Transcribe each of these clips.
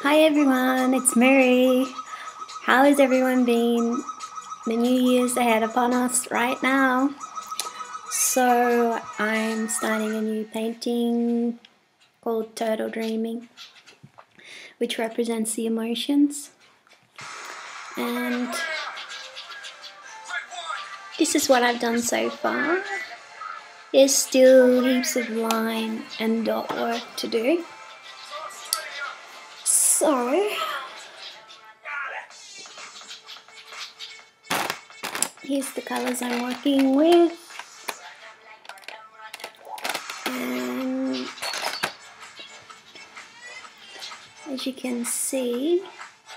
Hi everyone, it's Mirree. How has everyone been? The New Year's ahead upon us right now. So I'm starting a new painting called Turtle Dreaming, which represents the emotions. And this is what I've done so far. There's still heaps of line and dot work to do. So here's the colours I'm working with, and as you can see,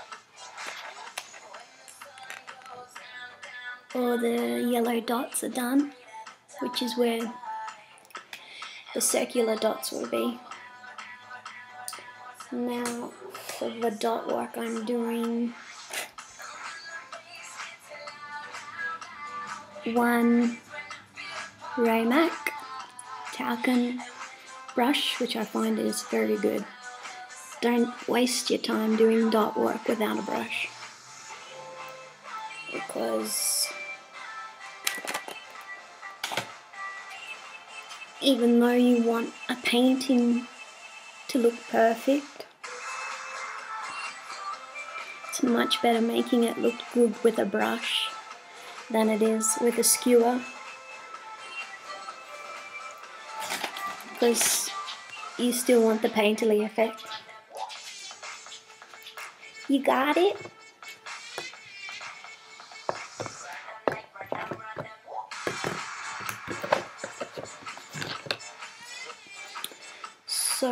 all the yellow dots are done, which is where the circular dots will be. Now for the dot work I'm doing one Romac talcum brush, which I find is very good. Don't waste your time doing dot work without a brush, because even though you want a painting to look perfect, it's much better making it look good with a brush than it is with a skewer, because you still want the painterly effect. You got it? So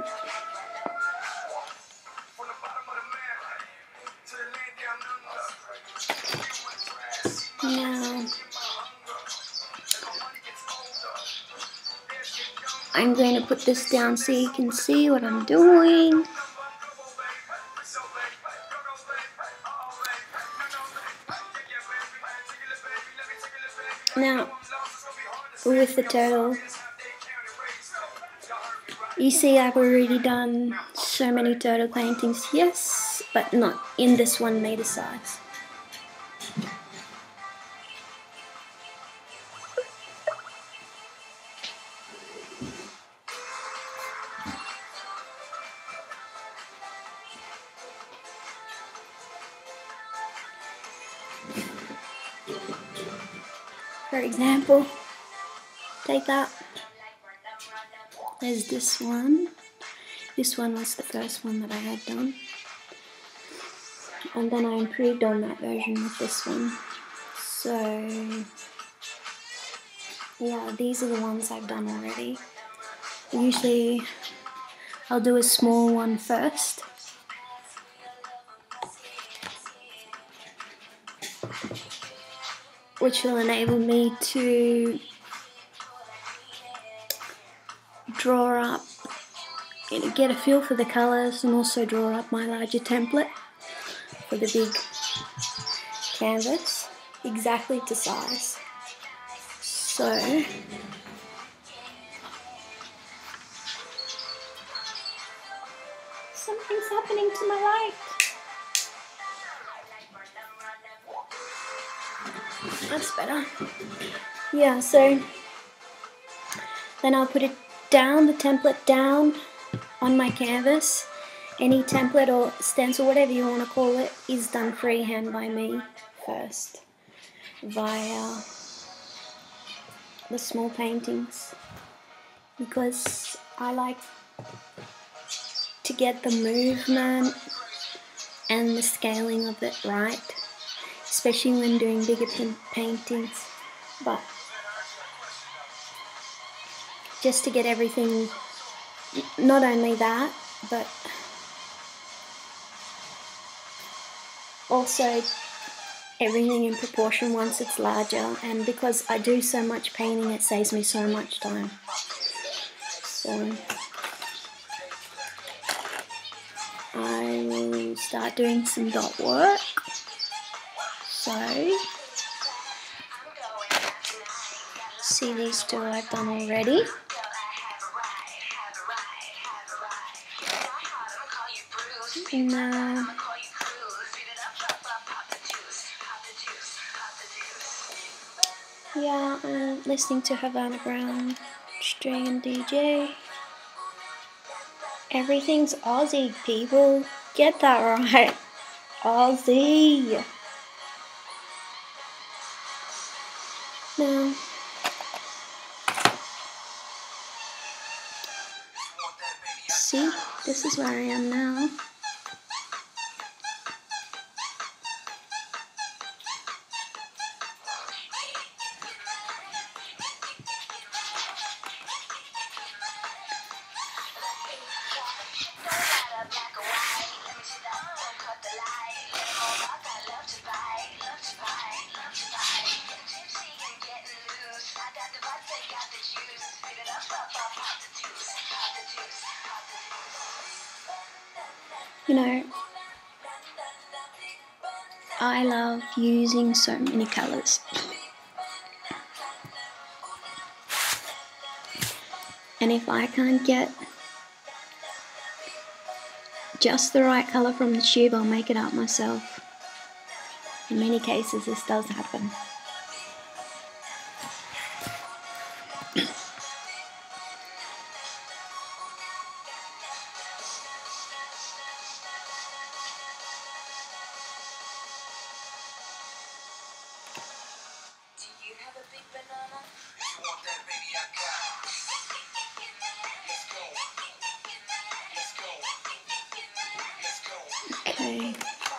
now I'm going to put this down so you can see what I'm doing. Now, with the turtle, you see I've already done so many turtle paintings, yes, but not in this 1 meter size. For example, take that. There's this one. This one was the first one that I had done, and then I improved on that version with this one. So yeah, these are the ones I've done already. Usually I'll do a small one first, which will enable me to draw up, get a feel for the colours, and also draw up my larger template for the big canvas, exactly to size. So something's happening to my light. That's better. Yeah, so then I'll put it down, the template down on my canvas. Any template or stencil, whatever you want to call it, is done freehand by me first via the small paintings, because I like to get the movement and the scaling of it right, especially when doing bigger paintings. But just to get everything, not only that, but also everything in proportion once it's larger. And because I do so much painting, it saves me so much time. So I will start doing some dot work. So see, these two I've done already. No. Yeah, I'm listening to Havana Brown, Australian DJ. Everything's Aussie, people. Get that right. Aussie. Now, see, this is where I am now. You know, I love using so many colours. And if I can't get just the right colour from the tube, I'll make it up myself. In many cases, this does happen. Okay.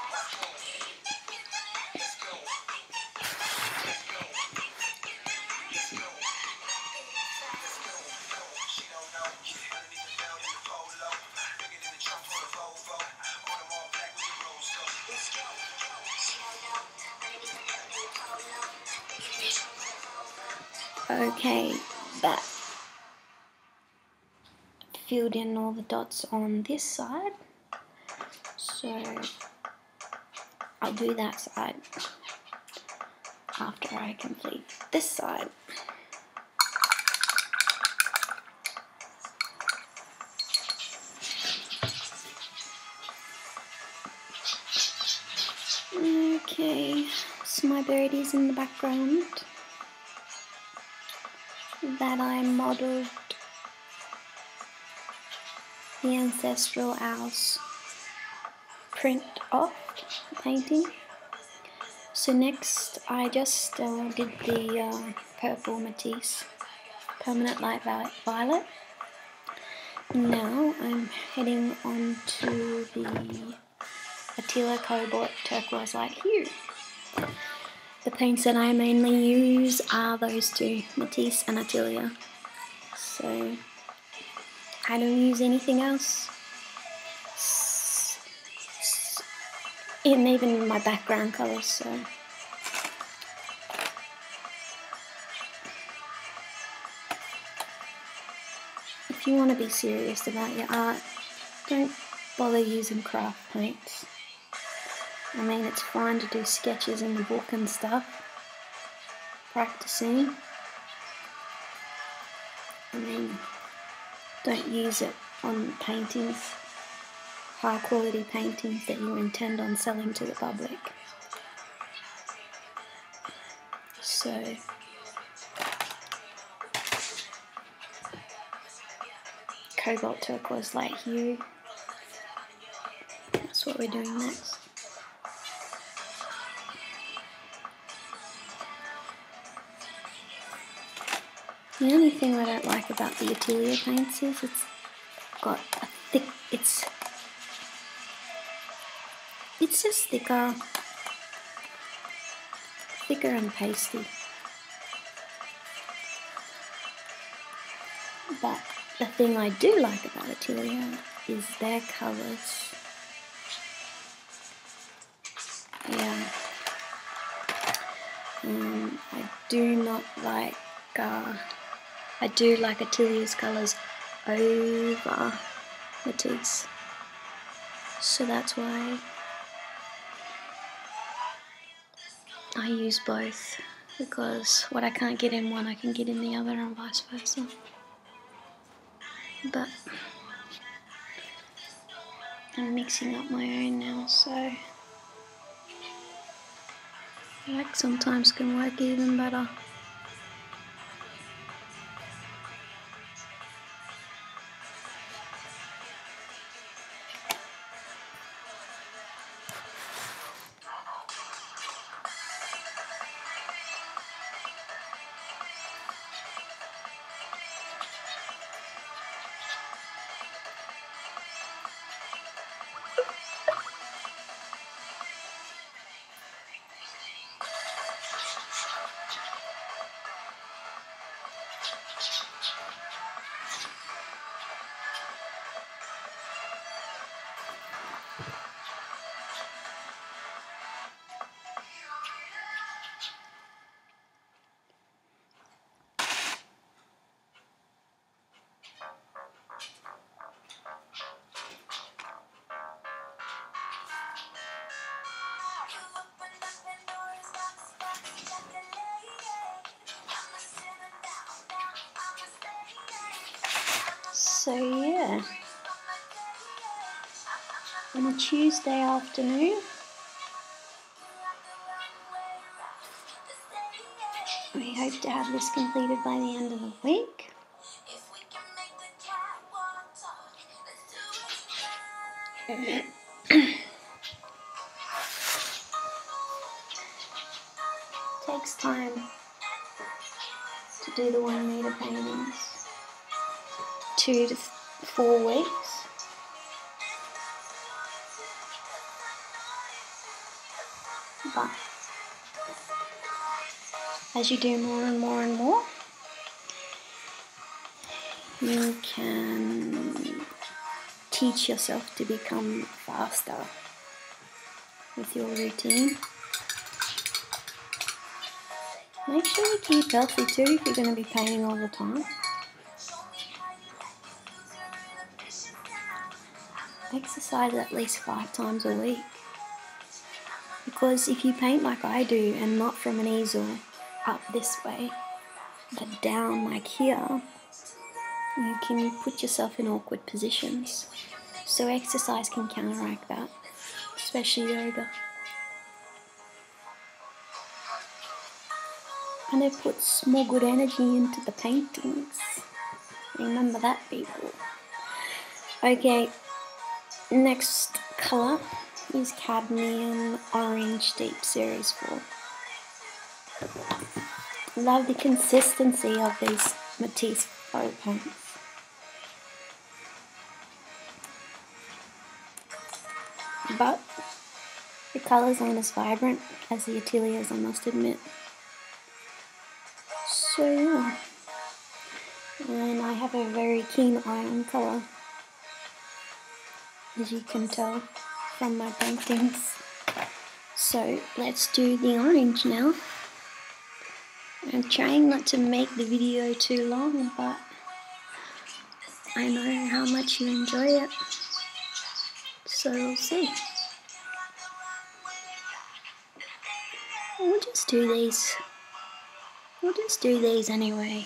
Okay, but filled in all the dots on this side, so I'll do that side after I complete this side. Okay, so my birdies in the background that I modelled the ancestral owls print off painting. So next I just did the purple Matisse Permanent Light Violet. Now I'm heading on to the Attila Cobalt Turquoise Light Hue. The paints that I mainly use are those two, Matisse and Attila. So I don't use anything else. And even my background colours, so. If you want to be serious about your art, don't bother using craft paints. I mean, it's fine to do sketches in the book and stuff, practicing. I mean, don't use it on paintings, high quality paintings that you intend on selling to the public. So, Cobalt Turquoise Light Hue, that's what we're doing next. The only thing I don't like about the Attila paints is it's got a thick, it's just thicker and pasty. But the thing I do like about Attila is their colours. Yeah. I do not like, I do like Attila's colours over Matisse. So that's why I use both, because what I can't get in one I can get in the other and vice versa. But I'm mixing up my own now, so like sometimes can work even better. So yeah, on a Tuesday afternoon, we hope to have this completed by the end of the week. Takes time to do the 1 meter paintings, 2 to 4 weeks. But as you do more and more and more, you can teach yourself to become faster with your routine. Make sure you keep healthy too if you're going to be painting all the time. Exercise at least 5 times a week. Because if you paint like I do and not from an easel up this way, but down like here, you can put yourself in awkward positions. So exercise can counteract that, especially yoga. And it puts more good energy into the paintings. Remember that, people. Okay, next colour is Cadmium Orange Deep Series 4. Love the consistency of these Matisse photo paints. But the colours aren't as vibrant as the Ateliers, I must admit. So yeah, and I have a very keen eye on colour, as you can tell from my paintings. So let's do the orange now. I'm trying not to make the video too long, but I know how much you enjoy it, so we'll see. We'll just do these. We'll just do these anyway.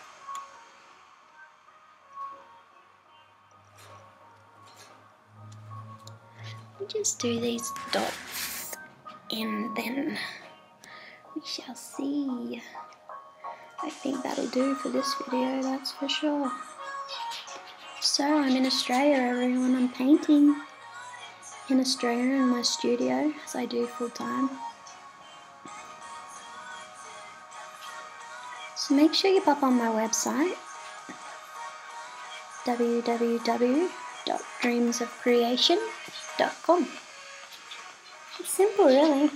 We'll just do these dots and then we shall see. I think that'll do for this video, that's for sure. So I'm in Australia, everyone. I'm painting in Australia in my studio, as I do full time. So make sure you pop on my website, www.dreamsofcreation.com. It's simple, really.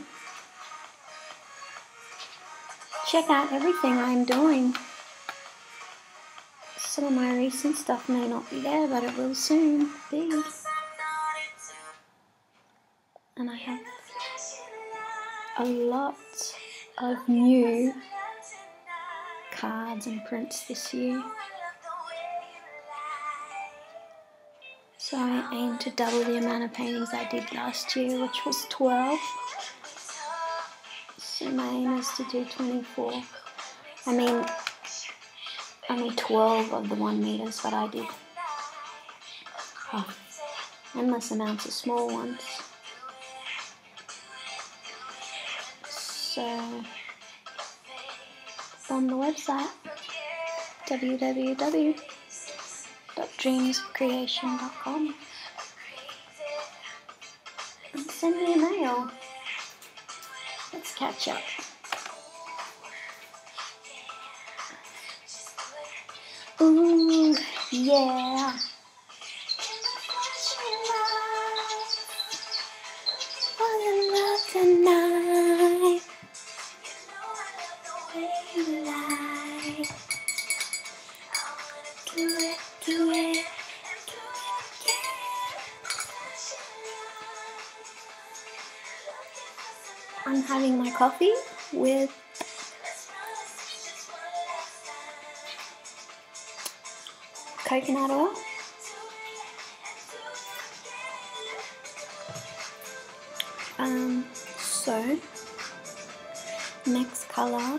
Check out everything I'm doing. Some of my recent stuff may not be there, but it will soon be. And I have a lot of new cards and prints this year. So I aim to double the amount of paintings I did last year, which was 12. So my aim is to do 24. I mean, only 12 of the 1 meters, but I did half endless amounts of small ones. So on the website www.dreamsofcreation.com and send me a mail. Let's catch up. Ooh, yeah. Tonight. Do it. I'm having my coffee with coconut oil. So next color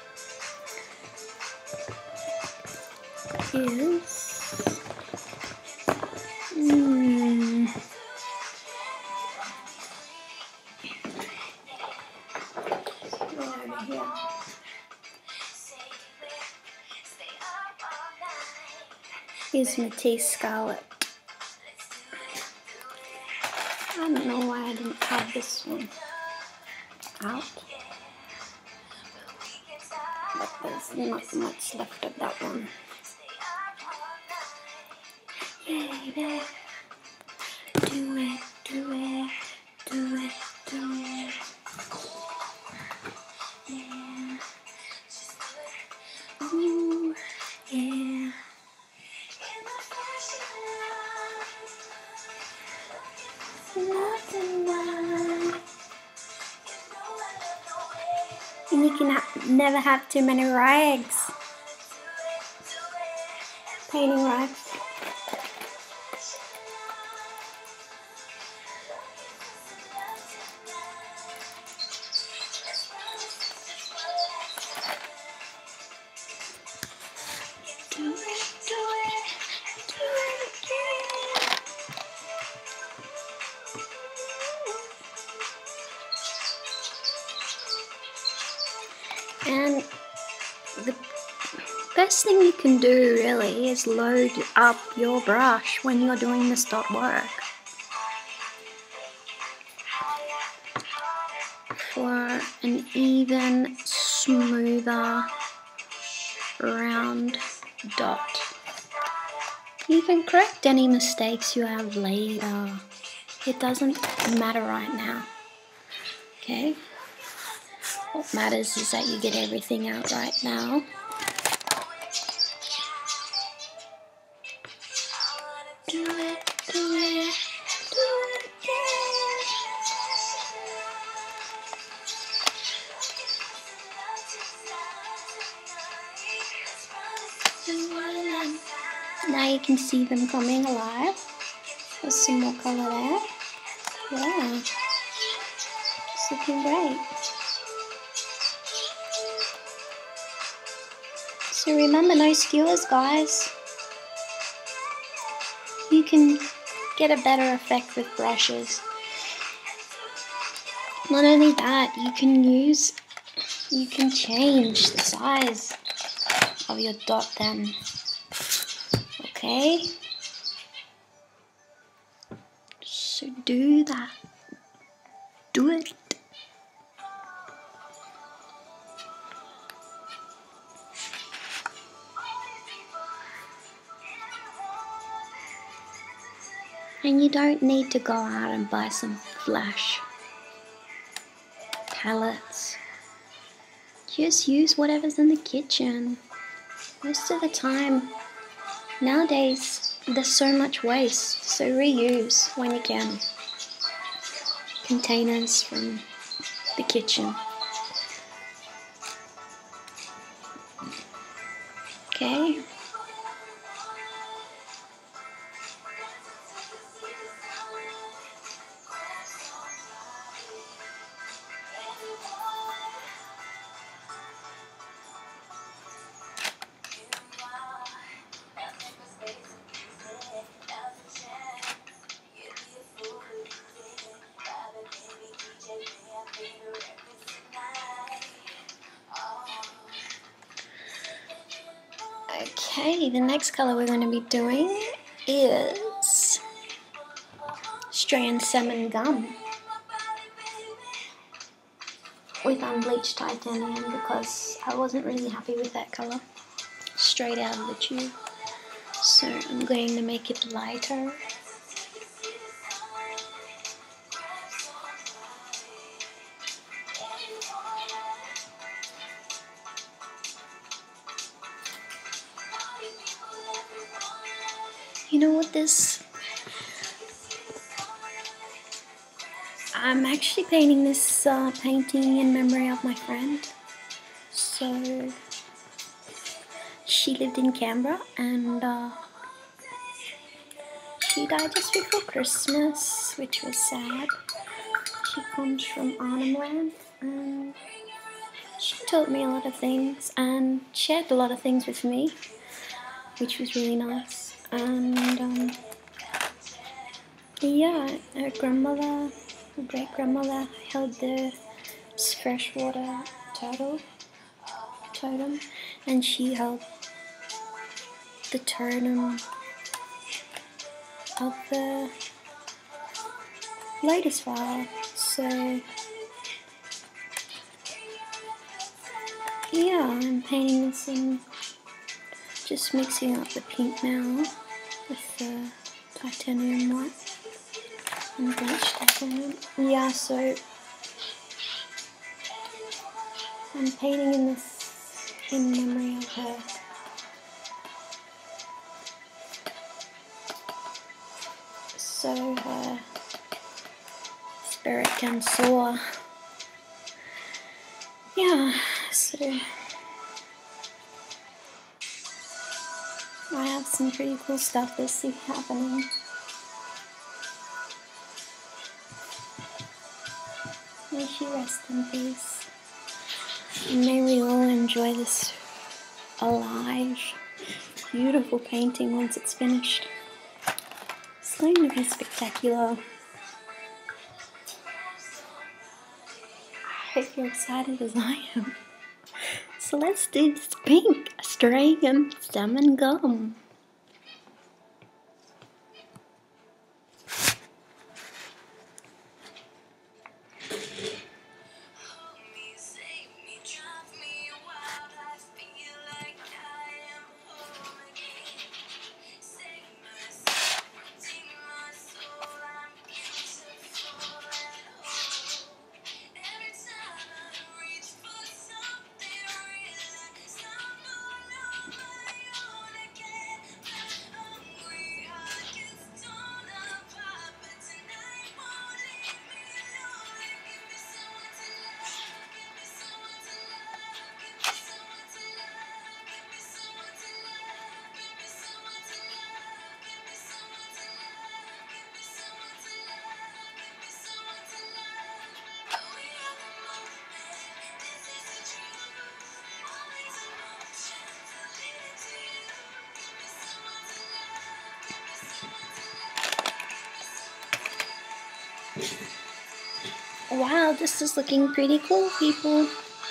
is over here. Is Matisse Scarlet. I don't know why I didn't have this one out, but there's not much left of that one. Baby, do it, do it, do it, do it. Yeah. Ooh, yeah. And you can never have too many rags. Painting rags. Do it, do it, do it again. And the best thing you can do really is load up your brush when you're doing this dot work for an even smoother round dot. You can correct any mistakes you have later. It doesn't matter right now. Okay? What matters is that you get everything out right now. Do it, do it, do it again. Now you can see them coming alive. There's some more colour there. Yeah. It's looking great. So remember, no skewers, guys. You can get a better effect with brushes. Not only that, you can change the size of your dot then. Okay? So do that. Do it. And you don't need to go out and buy some flash palettes. Just use whatever's in the kitchen. Most of the time, nowadays, there's so much waste, so reuse when you can. Containers from the kitchen. Okay? Okay, the next colour we're going to be doing is Australian Salmon Gum with unbleached titanium because I wasn't really happy with that colour straight out of the tube. So I'm going to make it lighter. You know what I'm actually painting this painting in memory of my friend. So she lived in Canberra and she died just before Christmas, which was sad. She comes from Arnhem Land and she taught me a lot of things and shared a lot of things with me, which was really nice. And yeah, her grandmother, her great-grandmother held the freshwater totem, and she held the totem of the lotus flower. So yeah, I'm painting this and just mixing up the pink now with the titanium white and bleached titanium. Yeah, so I'm painting in this in memory of her. So her spirit can soar. Yeah, so I have some pretty cool stuff this week happening. May she rest in peace. And may we all enjoy this alive, beautiful painting once it's finished. It's going to be spectacular. I hope you're excited as I am. So let's do this pink Australian Salmon Gum. Wow, this is looking pretty cool, people.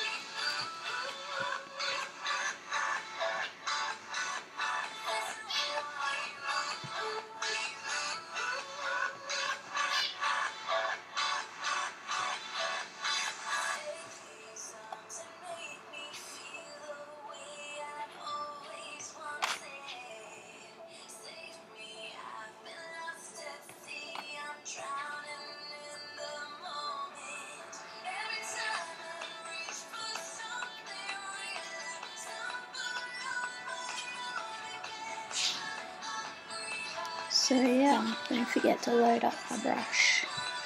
So yeah, don't forget to load up my brush.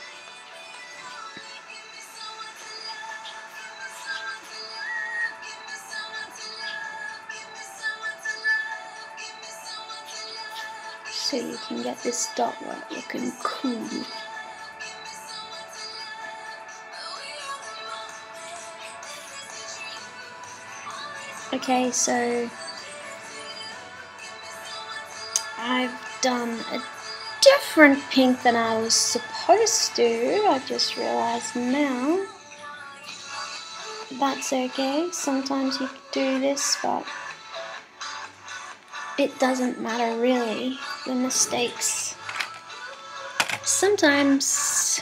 So you can get this dot work looking cool. Okay, so I've done a different pink than I was supposed to. I just realized now. That's okay. Sometimes you do this, but it doesn't matter really, the mistakes. Sometimes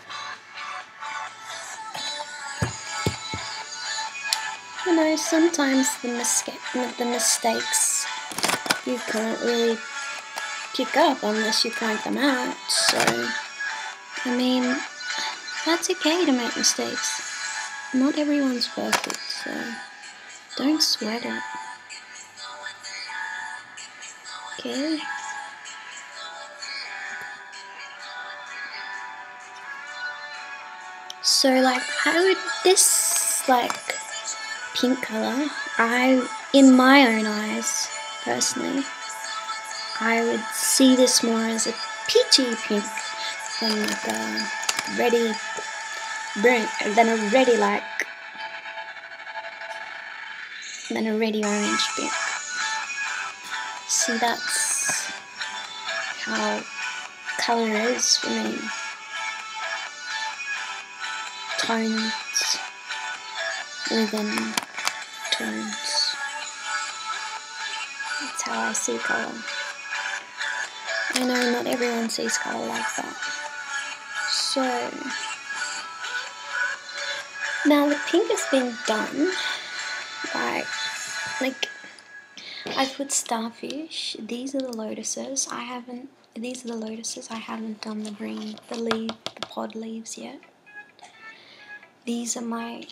sometimes the mistakes you can't really pick up unless you point them out. So, I mean, that's okay to make mistakes. Not everyone's perfect, so don't sweat it. Okay? So, like, this pink color, in my own eyes, personally, I would see this more as a peachy pink than like a ready orange pink. See, that's how color is for me. Tones within tones. That's how I see color. I know not everyone sees color like that. So, now the pink has been done. Like I put starfish. These are the lotuses. These are the lotuses. I haven't done the green, the pod leaves yet. These are my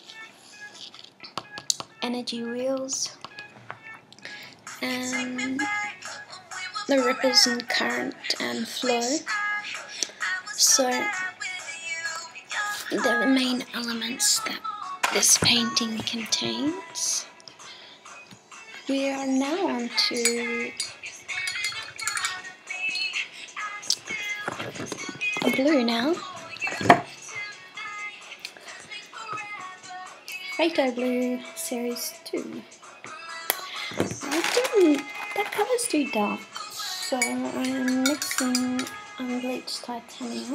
energy wheels and the ripples and current and flow. So they're the main elements that this painting contains. We are now on to a blue now. Photo Blue Series 2. That colour's too dark, so I'm mixing unbleached titanium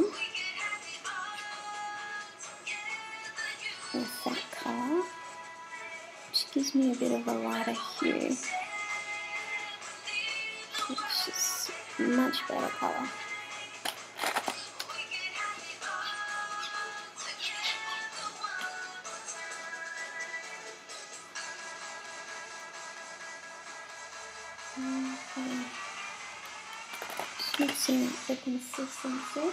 with that colour, which gives me a bit of a lighter hue, which is a much better colour. Okay. Just mixing up the consistency.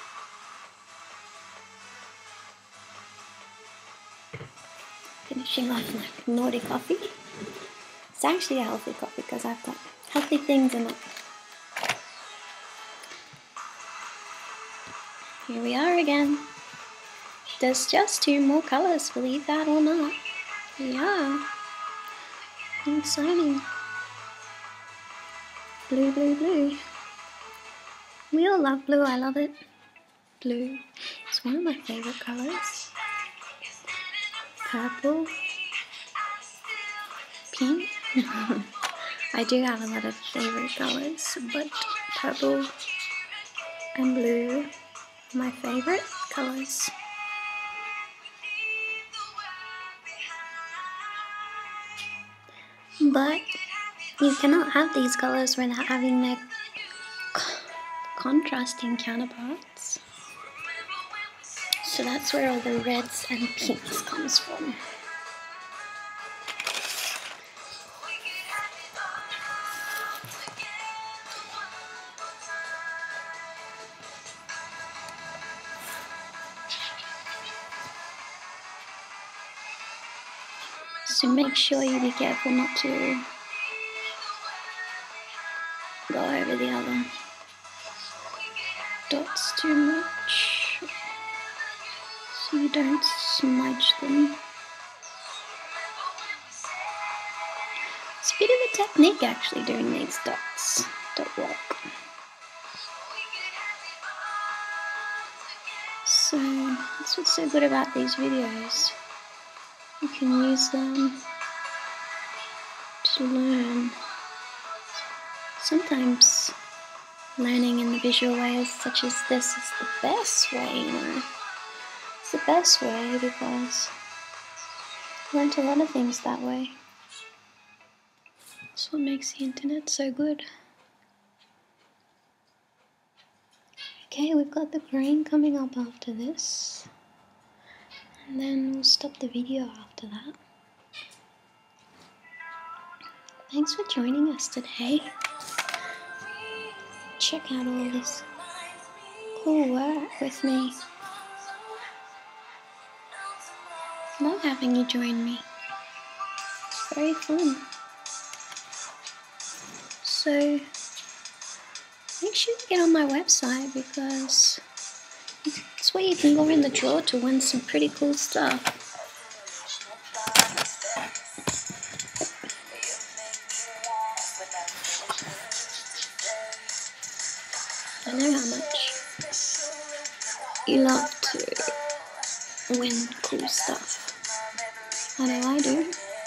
Finishing off like naughty coffee. It's actually a healthy coffee because I've got healthy things in it. Here we are again. There's just 2 more colours, believe that or not. Yeah. Exciting. Blue, blue, blue. We all love blue, I love it. Blue is one of my favourite colours. Purple. Pink. I do have a lot of favourite colours, but purple and blue are my favourite colours. But you cannot have these colours without having their contrasting counterparts. So that's where all the reds and pinks comes from. So make sure you be careful not to go over the other dots too much, so you don't smudge them. It's a bit of a technique actually doing these dots, dot work. So that's what's so good about these videos. You can use them to learn. Sometimes learning in the visual ways such as this is the best way, you know. It's the best way because I learned a lot of things that way. That's what makes the internet so good. Okay, we've got the green coming up after this. And then we'll stop the video after that. Thanks for joining us today. Check out all this cool work with me. Love having you join me. It's very fun. So make sure you get on my website because it's where you can go in the drawer to win some pretty cool stuff. I know how much you love to win cool stuff. I know I do.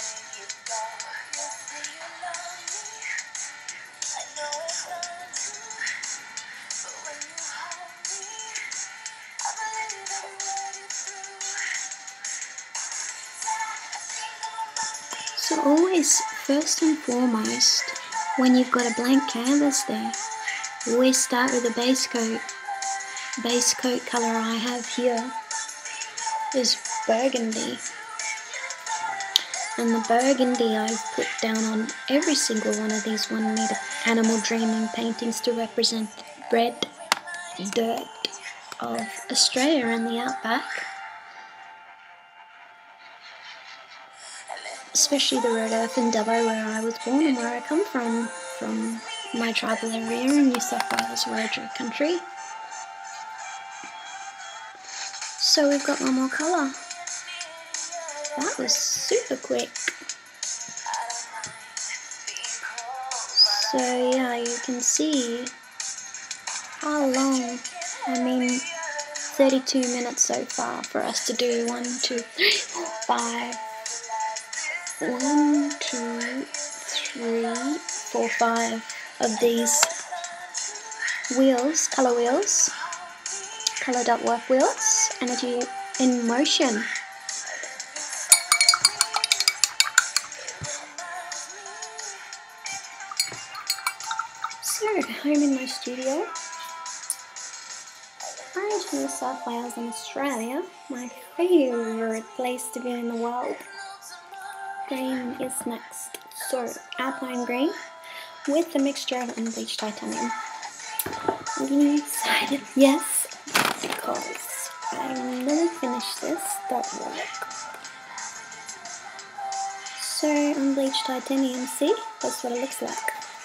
So always, first and foremost, when you've got a blank canvas there, always start with a base coat. Base coat colour I have here is burgundy. And the burgundy I've put down on every single one of these 1 metre animal dreaming paintings to represent the red dirt of Australia and the outback. Especially the red earth in Dubbo where I was born and where I come from my tribal area in New South Wales, Wiradjuri country. So we've got one more colour. That was super quick. So yeah, you can see how long, 32 minutes so far for us to do 1, 2, 3, 4, 5. 1, 2, 3, 4, 5 of these wheels, colour wheels, coloured up work wheels, energy in motion. So, home in my studio. I'm in New South Wales in Australia, my favourite place to be in the world. Green is next. So, alpine green with a mixture of unbleached titanium. I'm getting excited, yes, because I never finished this, that work. So, unbleached titanium, see? That's what it looks like.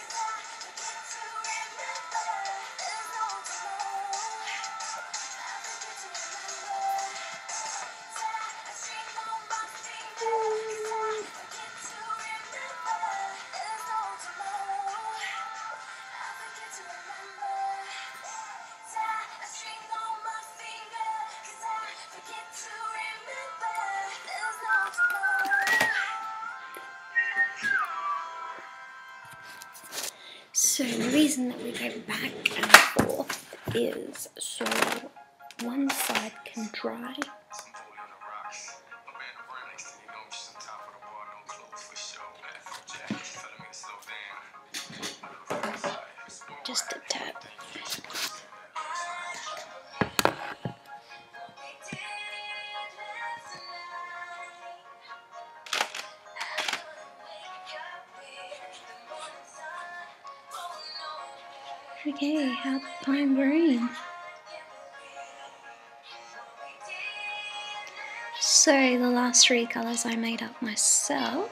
So the reason that we go back and forth is so one side can dry. Just a tap. Okay, alpine green. So the last 3 colours I made up myself.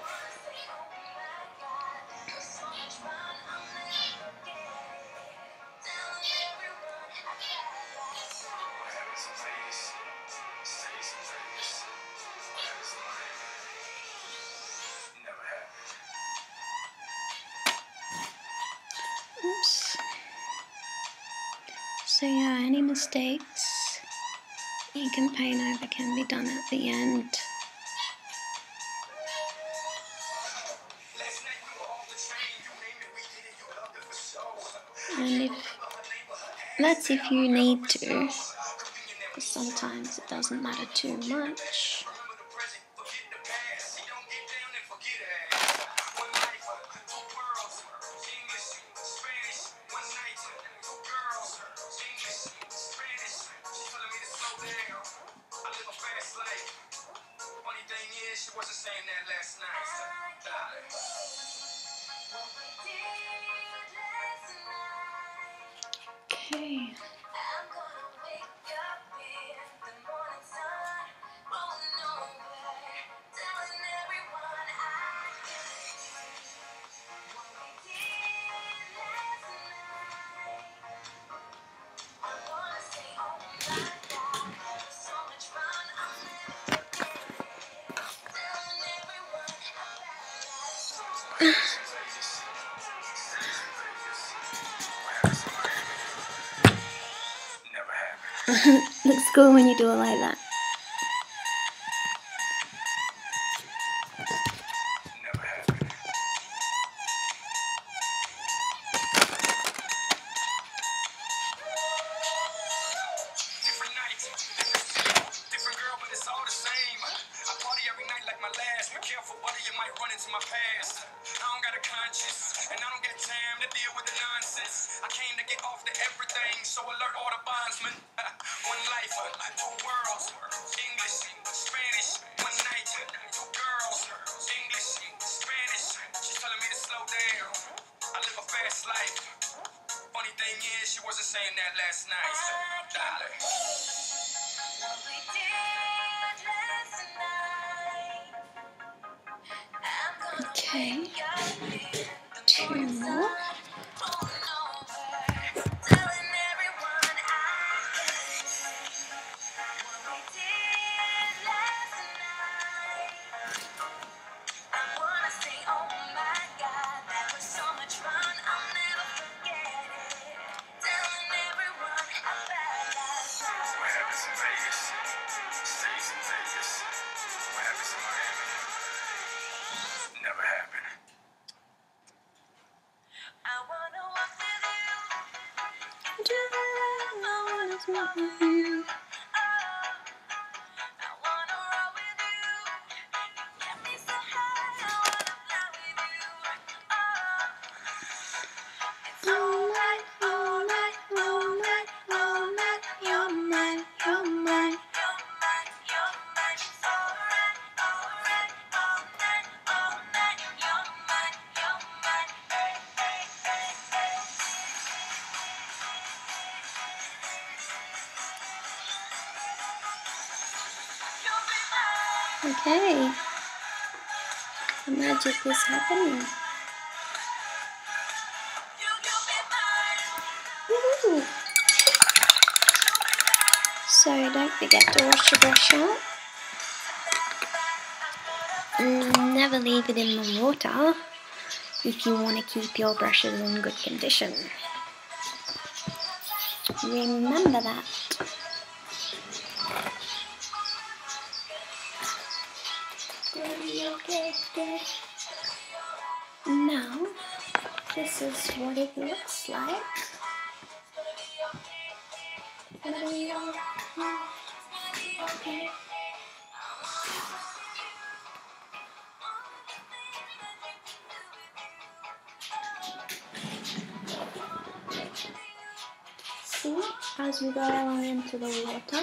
Oops. So yeah, any mistakes you can paint over can be done at the end. And that's if you need to, because sometimes it doesn't matter too much. is, she wasn't saying that last night. Okay. Looks cool when you do it like that. Funny thing is, she wasn't saying that last night. Okay. 2 more. Okay, the magic is happening. Woohoo! So don't forget to wash your brush out. Never leave it in the water if you want to keep your brushes in good condition. Remember that. Okay. Now, this is what it looks like. Okay. See, as we go along into the water,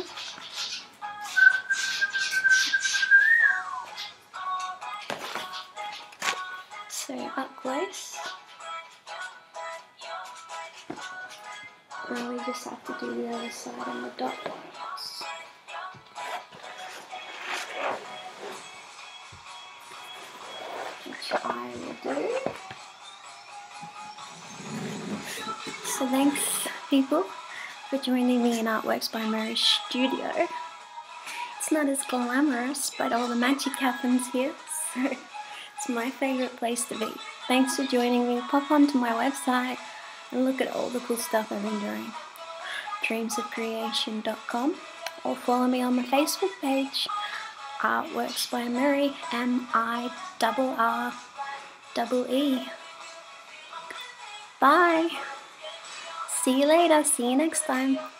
so up close, now we just have to do the other side on the dot lines. Which I will do. So thanks people for joining me in Artworks by Mirree's studio. It's not as glamorous, but all the magic happens here, so it's my favourite place to be. Thanks for joining me. Pop onto my website and look at all the cool stuff I've been doing. dreamsofcreation.com, or follow me on my Facebook page, Artworks by Mirree, MIRRREE. Bye! See you later, see you next time.